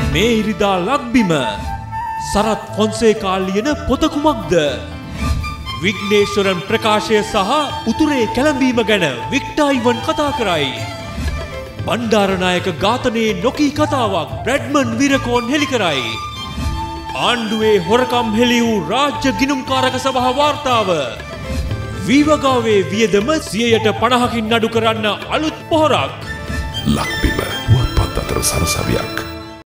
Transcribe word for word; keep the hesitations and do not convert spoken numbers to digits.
මේ ඉරිදා ලක්බිම සරත් ෆොන්සේකා ලියන පොත කුමක්ද? විග්නේශ්වරන් ප්‍රකාශය සහ උතුරේ කැළඹීම ගැන වික්ටර් ඉවන් කතා කරයි. බණ්ඩාරනායක ඝාතනයේ නොකී කතාවක් බ්‍රැඩ්මන් විරකෝන් හෙළි කරයි. ආණ්ඩුවේ හොරකම් හෙළි වූ රාජ්‍ය ගිණුම්කාරක සභා වාර්තාව. වීවගාවේ වියදම සියයට පනහකින් අඩු කරන්න අලුත් පොහොරක්. ලක්බිම පුවත්පත් අතර සරසවියක්.